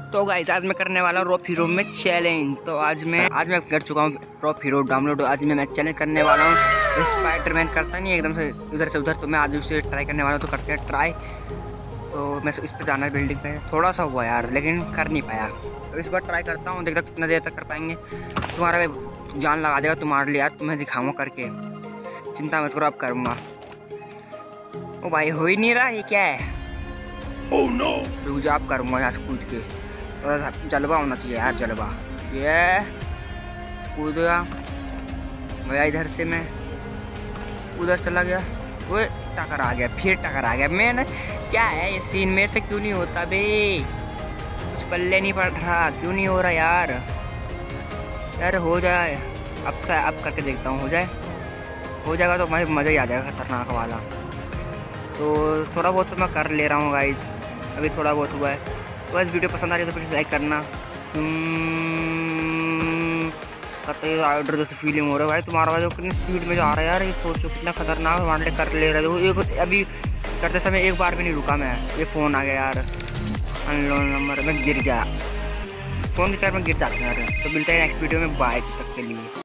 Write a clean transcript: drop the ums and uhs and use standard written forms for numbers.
तो गाइस आज मैं करने वाला हूँ रॉप हीरो में चैलेंज। तो आज मैं कर चुका हूँ रॉप हीरो डाउनलोड। आज मैं चैलेंज करने वाला हूँ। स्पाइडरमैन करता नहीं एकदम से इधर से उधर, तो मैं आज उसे ट्राई करने वाला हूँ। तो करते हैं ट्राई। तो मैं इस पर जाना है बिल्डिंग पे, थोड़ा सा हुआ यार लेकिन कर नहीं पाया। तो इस बार ट्राई करता हूँ, देखता कितना देर तक कर पाएंगे। तुम्हारा जान लगा देगा तुम्हारे लिए यार, तुम्हें दिखाऊंगा करके, चिंता मत करो अब करूँगा। ओ भाई हो ही नहीं रहा, ये क्या है? Oh no! रुक जा, आप करूँगा यहाँ से कूद के। तो जलवा होना चाहिए यार, जलवा। ये कूद गया इधर से, मैं उधर चला गया। वो टक्कर आ गया, फिर टक्कर आ गया। मैंने क्या है ये सीन मेरे से क्यों नहीं होता बे? कुछ पल्ले नहीं पड़ रहा, क्यों नहीं हो रहा यार? यार हो जाए अब करके देखता हूँ। हो जाएगा तो भाई मज़ा ही आ जाएगा खतरनाक वाला। तो थोड़ा बहुत तो मैं कर ले रहा हूँ गाइज, अभी थोड़ा बहुत हुआ है। तो बस वीडियो पसंद आ रही है तो प्लीज़ लाइक करना। कतई राइडर जैसे फीलिंग हो रहा है भाई तुम्हारा भाई, कितनी स्पीड में जा रहा है यार। ये सोचो कितना खतरनाक हमारे लिए कर ले रहे थे। अभी करते समय एक बार भी नहीं रुका मैं। ये फ़ोन आ गया यार, अननोन नंबर में गिर गया। फ़ोन के चार में गिर जाते हैं यार। तो मिलते हैं नेक्स्ट वीडियो में, बाय तक के लिए।